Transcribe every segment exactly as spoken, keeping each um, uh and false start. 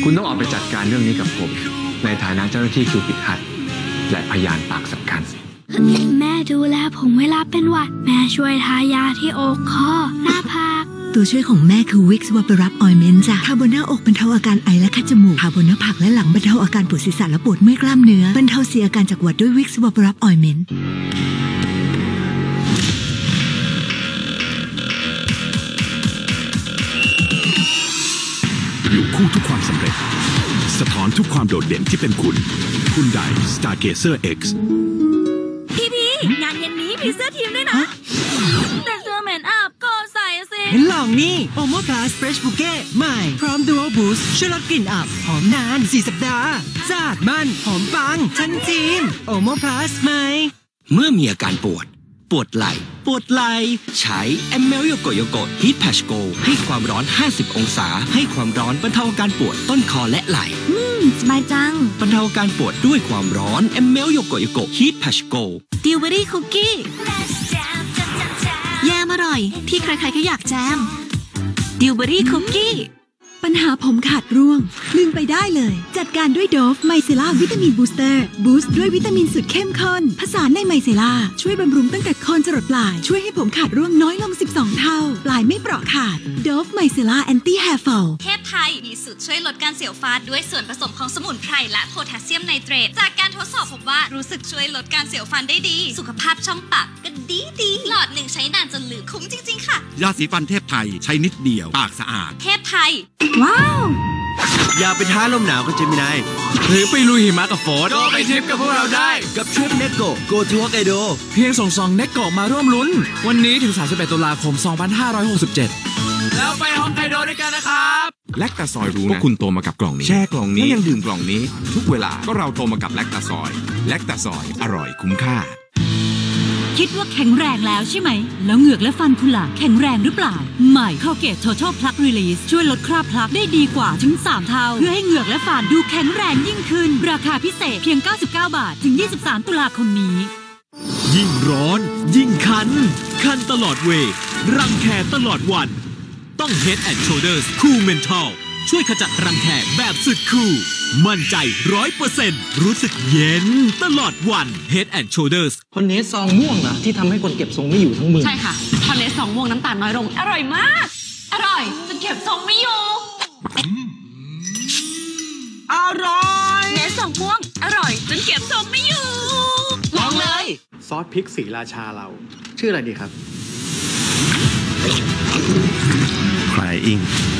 คุณต้องออกไปจัดการเรื่องนี้กับผมในฐานะเจ้าหน้าที่คิวปิดฮัทและพยานปากสำคัญแม่ดูแลผมเวลาเป็นหวัดแม่ช่วยทายาที่อกคอหน้าผากตัวช่วยของแม่คือวิกซ์วาปรับออยเมนต์จ้ะทาบนหน้าอกบรรเทาอาการไอและคัดจมูกทาบนหน้าผากและหลังบรรเทาอาการปวดศีรษะและปวดเมื่อยกล้ามเนื้อบรรเทาเสียอาการจากหวัดด้วยวิกซ์วาปรับออยเมนต์อยู่คู่ทุกความสำเร็จสะท้อนทุกความโดดเด่นที่เป็นคุณคุณได Stargazer X พี่พี่งานเย็นนี้มีเสื้อทีมด้วยนะแต่เสื้อเหม็นอับก็ใส่สิเห็นลองนี่โอโมพลัสเฟรชบูเก้ใหม่พร้อมดูโอบูสช่วยลดกลิ่นอับหอมนานสี่สัปดาห์สะอาดมันหอมปังชั้นจีนโอโมพลัสใหม่เมื่อมีอาการปวดปวดไหล่ปวดไหล่ใช้แอมเมลโยโกโยโกฮีทแพชโกให้ความร้อนห้าสิบองศาให้ความร้อนบรรเทาอาการปวดต้นคอและไหล่อืมสบายจังบรรเทาอาการปวดด้วยความร้อนแอมเมลโยโกโยโกฮีทแพชโกดิวเบอรี่คุกกี้แยมอร่อยที่ใครๆก็อยากแจมดิวเบอรี่คุกกี้ปัญหาผมขาดร่วงลืมไปได้เลยจัดการด้วยโดฟไมเซล่าวิตามินบูสเตอร์บูสต์ด้วยวิตามินสุดเข้มข้นผสานในไมเซล่าช่วยบำรุงตั้งแต่โคนจรดปลายช่วยให้ผมขาดร่วงน้อยลงสิบสองเท่าปลายไม่เปราะขาดโดฟไมเซล่าแอนตี้แฮร์ฟอลเทพไทยมีสูตรช่วยลดการเสียวฟันด้วยส่วนผสมของสมุนไพรและโพแทสเซียมไนเตรตจากการทดสอบพบว่ารู้สึกช่วยลดการเสียวฟันได้ดีสุขภาพช่องปากก็ดีดีหลอดหนึ่งใช้นานจนลืมคุ้มจริงๆค่ะยาสีฟันเทพไทยใช้นิดเดียวปากสะอาดเทพไทยว้าวอย่าไปท้าลมหนาวกับเจมินายหรือไปลุยหิมะกับโฟร์ก็ไปทริปกับพวกเราได้กับทริปเนโกโกทูฮอกไกโดเพียงส่งซองเนโกมาร่วมลุ้นวันนี้ถึงสามสิบเอ็ดตุลาคมสองพันห้าร้อยหกสิบเจ็ดแล้วไปฮอกไกโดด้วยกันนะครับแลคตาซอยรู้นะว่าคุณโตมากับกล่องนี้แช่กล่องนี้และยังดื่มกล่องนี้ทุกเวลาก็เราโตมากับแลคตาซอยแลคตาซอยอร่อยคุ้มค่าคิดว่าแข็งแรงแล้วใช่ไหมแล้วเหงือกและฟันคุณล่ะแข็งแรงหรือเปล่าใหม่ Colgate Total Plaque Release ช่วยลดคราบพลักได้ดีกว่าถึงสามเท่าเพื่อให้เหงือกและฟันดูแข็งแรงยิ่งขึ้นราคาพิเศษเพียงเก้าสิบเก้าบาทถึงยี่สิบสามตุลาคมนี้ยิ่งร้อนยิ่งคันคันตลอดเวย์รังแคตลอดวันต้อง Head and Shoulders Cool Menthol ช่วยขจัดรังแคแบบสุดคูลมั่นใจ ร้อยเปอร์เซ็นต์ รู้สึกเย็นตลอดวัน Head and Shoulders คอนเนสซองม่วงนะที่ทำให้คนเก็บทรงไม่อยู่ทั้งมือใช่ค่ะคอนเนสซองม่วงน้ำตาลน้อยลงอร่อยมากอร่อยจนเก็บทรงไม่อยู่อร่อยเนสซองม่วงอร่อยจนเก็บทรงไม่อยู่ลองเลยซอสพริกศรีราชาเราชื่ออะไรดีครับ Crying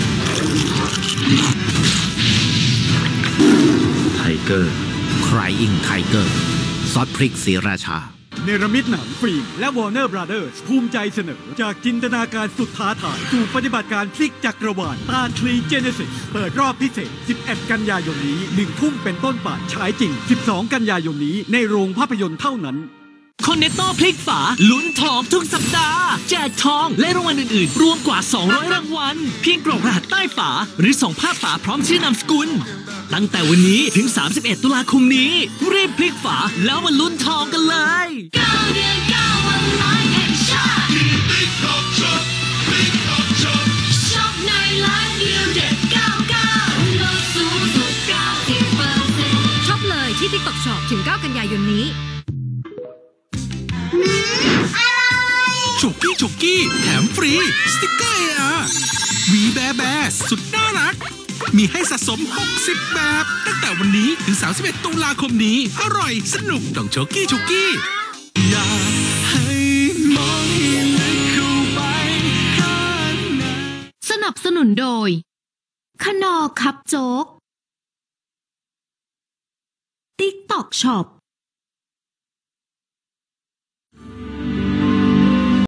Tiger Crying Tiger ซอสพริกศรีราชาเนรมิตหนังฟิล์มและ Warner Brothers ภูมิใจเสนอจากจินตนาการสุดท้าทายสู่ปฏิบัติการพลิกจักรวาลตาทรีเจเนซิสเปิดรอบพิเศษสิบเอ็ดกันยายนนี้หนึ่งทุ่มเป็นต้นไปฉายจริงสิบสองกันยายนนี้ในโรงภาพยนตร์เท่านั้นคอนเนตโต้พลิกฝาลุ้นทองทุกสัปดาห์แจกทองและรางวัลอื่นๆรวมกว่าสองร้อยรางวัลเพียงกรอกรหัสใต้ฝาหรือส่งภาพฝาพร้อมชื่อนามสกุลตั้งแต่วันนี้ถึงสามสิบเอ็ดตุลาคมนี้รีบพลิกฝาแล้วมาลุ้นทองกันเลยเก้าเดือนเก้าวันหมายแห่งชาติช็อปในไลฟ์เดียวเด็ดเก้าเก้าลดสูงสุดเก้าสิบเปอร์เซ็นต์ช็อปเลยที่ TikTok Shop ถึงเก้ากันยายนนี้ฉกกี้ฉกกี้แถมฟรีสติ๊กเกอร์ เอ อาร์ วีแบร์แบร์สุดน่ารักมีให้สะสมหกสิบแบบตั้งแต่วันนี้ถึงสามสิบเอ็ดตุลาคมนี้อร่อยสนุกต้องฉกกี้ฉกกี้อยากให้มองให้ลึกเข้าไปข้างในสนับสนุนโดยขนอคับโจ๊ก TikTok Shop